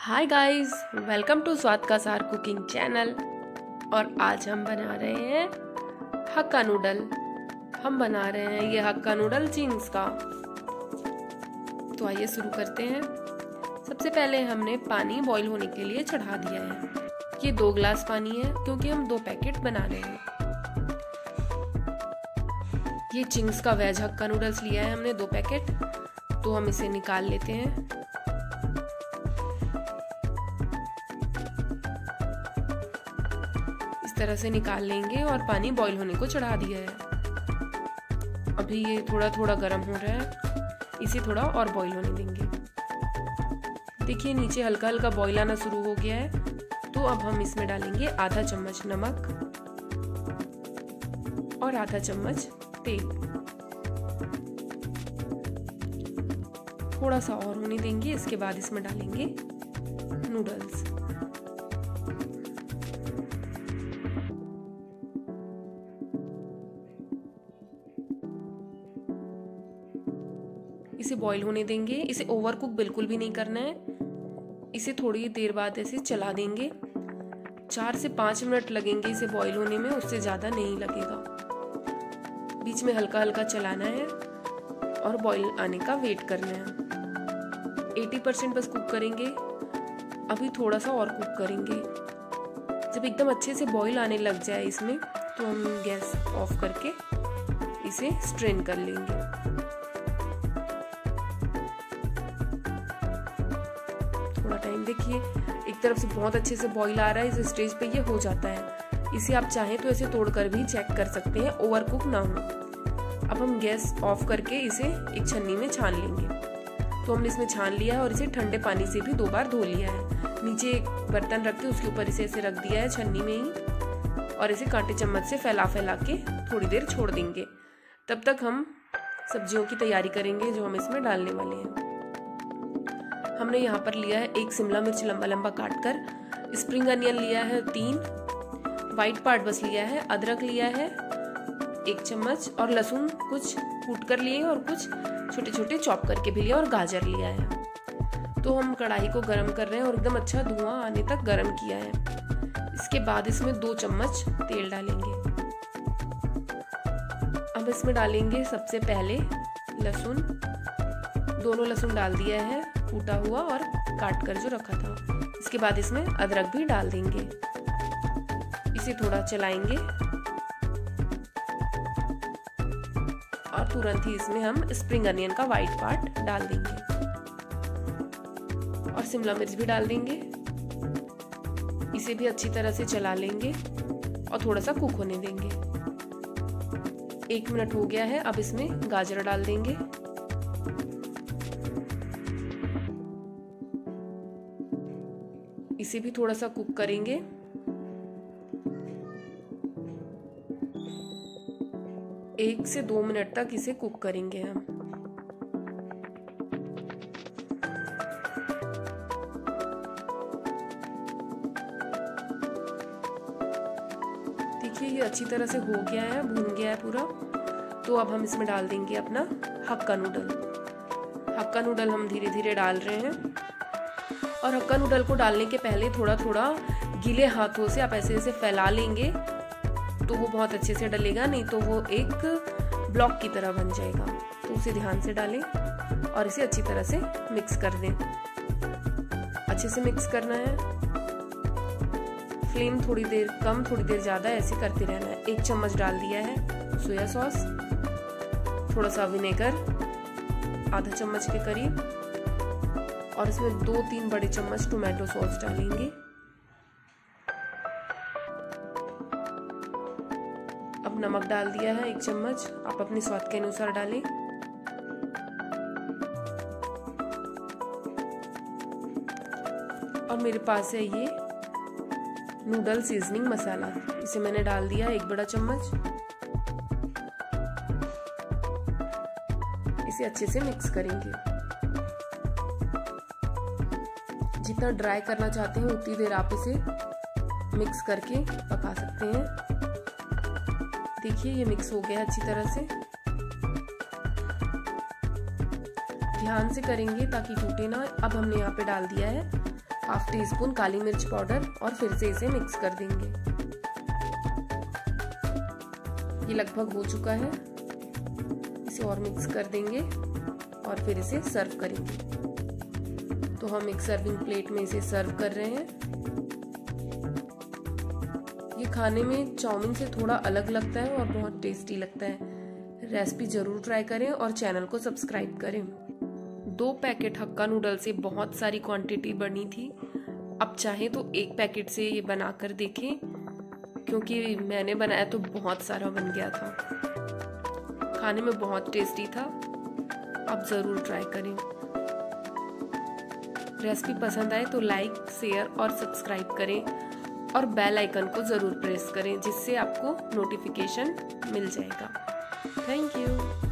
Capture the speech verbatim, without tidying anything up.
Hi guys, welcome to स्वाद का सार कुकिंग चैनल। और आज हम बना रहे हैं हक्का नूडल। हम बना रहे हैं ये हक्का नूडल चिंग्स का। तो आइए शुरू करते हैं। सबसे पहले हमने पानी बॉईल होने के लिए चढ़ा दिया है। ये दो ग्लास पानी है क्योंकि हम दो पैकेट बना रहे हैं। ये चिंग्स का वेज हक्का नूडल्स लिया है हमने दो पैकेट। तो हम इसे निकाल लेते हैं। इस तरह से निकाल लेंगे और पानी बॉईल होने को चढ़ा दिया है। अभी ये थोड़ा थोड़ा गर्म हो रहा है, इसे थोड़ा और बॉईल होने देंगे। देखिए नीचे हल्का हल्का बॉईल आना शुरू हो गया है। तो अब हम इसमें डालेंगे आधा चम्मच नमक और आधा चम्मच तेल। थोड़ा सा और होने देंगे। इसके बाद इसमें डालेंगे नूडल्स। इसे बॉईल होने देंगे। इसे ओवर कुक बिल्कुल भी नहीं करना है। इसे थोड़ी देर बाद ऐसे चला देंगे। चार से पाँच मिनट लगेंगे इसे बॉईल होने में, उससे ज़्यादा नहीं लगेगा। बीच में हल्का हल्का चलाना है और बॉईल आने का वेट करना है। अस्सी परसेंट बस कुक करेंगे। अभी थोड़ा सा और कुक करेंगे। जब एकदम अच्छे से बॉईल आने लग जाए इसमें, तो हम गैस ऑफ करके इसे स्ट्रेन कर लेंगे। थोड़ा टाइम देखिए, एक तरफ से बहुत अच्छे से बॉईल आ रहा है। इस स्टेज पे ये हो जाता है। इसे आप चाहें तो ऐसे तोड़कर भी चेक कर सकते हैं, ओवर कुक ना हो। अब हम गैस ऑफ करके इसे एक छन्नी में छान लेंगे। तो हमने इसमें छान लिया है और इसे ठंडे पानी से भी दो बार धो लिया है। नीचे एक बर्तन रख के उसके ऊपर इसे ऐसे रख दिया है छन्नी में ही, और इसे कांटे चम्मच से फैला फैला के थोड़ी देर छोड़ देंगे। तब तक हम सब्जियों की तैयारी करेंगे जो हम इसमें डालने वाले हैं। हमने यहाँ पर लिया है एक शिमला मिर्च लंबा लंबा काट कर, स्प्रिंग अनियन लिया है तीन, व्हाइट पार्ट बस लिया है, अदरक लिया है एक चम्मच, और लहसुन कुछ कूट कर लिए और कुछ छोटे छोटे चॉप करके भी लिया, और गाजर लिया है। तो हम कढ़ाई को गरम कर रहे हैं और एकदम अच्छा धुआं आने तक गरम किया है। इसके बाद इसमें दो चम्मच तेल डालेंगे। अब इसमें डालेंगे सबसे पहले लहसुन। दोनों लहसुन डाल दिया है, कूटा हुआ और काट कर जो रखा था। इसके बाद इसमें अदरक भी डाल देंगे। इसे थोड़ा चलाएंगे और तुरंत ही इसमें हम स्प्रिंग अनियन का व्हाइट पार्ट डाल देंगे और शिमला मिर्च भी डाल देंगे। इसे भी अच्छी तरह से चला लेंगे और थोड़ा सा कुक होने देंगे। एक मिनट हो गया है। अब इसमें गाजर डाल देंगे। इसे भी थोड़ा सा कुक करेंगे। एक से दो मिनट तक इसे कुक करेंगे हम। देखिए ये अच्छी तरह से हो गया है, भून गया है पूरा। तो अब हम इसमें डाल देंगे अपना हक्का नूडल। हक्का नूडल हम धीरे धीरे डाल रहे हैं। और हक्का नूडल को डालने के पहले थोड़ा थोड़ा गीले हाथों से आप ऐसे ऐसे फैला लेंगे तो वो बहुत अच्छे से डलेगा, नहीं तो वो एक ब्लॉक की तरह बन जाएगा। तो उसे ध्यान से डालें और इसे अच्छी तरह से मिक्स कर दें। अच्छे से मिक्स करना है। फ्लेम थोड़ी देर कम थोड़ी देर ज़्यादा ऐसे करते रहना है। एक चम्मच डाल दिया है सोया सॉस, थोड़ा सा विनेगर आधा चम्मच के करीब, और इसमें दो तीन बड़े चम्मच टोमेटो सॉस डालेंगे। अब नमक डाल दिया है एक चम्मच, आप अपने स्वाद के अनुसार डालें। और मेरे पास है ये नूडल सीजनिंग मसाला, इसे मैंने डाल दिया एक बड़ा चम्मच। इसे अच्छे से मिक्स करेंगे। जितना ड्राई करना चाहते हैं उतनी देर आप इसे मिक्स करके पका सकते हैं। देखिए ये मिक्स हो गया अच्छी तरह से। ध्यान से करेंगे ताकि टूटे ना। अब हमने यहाँ पे डाल दिया है हाफ टी स्पून काली मिर्च पाउडर और फिर से इसे मिक्स कर देंगे। ये लगभग हो चुका है, इसे और मिक्स कर देंगे और फिर इसे सर्व करेंगे। तो हम एक सर्विंग प्लेट में इसे सर्व कर रहे हैं। ये खाने में चाउमीन से थोड़ा अलग लगता है और बहुत टेस्टी लगता है। रेसिपी जरूर ट्राई करें और चैनल को सब्सक्राइब करें। दो पैकेट हक्का नूडल से बहुत सारी क्वांटिटी बनी थी। अब चाहें तो एक पैकेट से ये बनाकर देखें, क्योंकि मैंने बनाया तो बहुत सारा बन गया था। खाने में बहुत टेस्टी था, आप ज़रूर ट्राई करें। रेसिपी पसंद आए तो लाइक, शेयर और सब्सक्राइब करें और बेल आइकन को ज़रूर प्रेस करें, जिससे आपको नोटिफिकेशन मिल जाएगा। Thank you.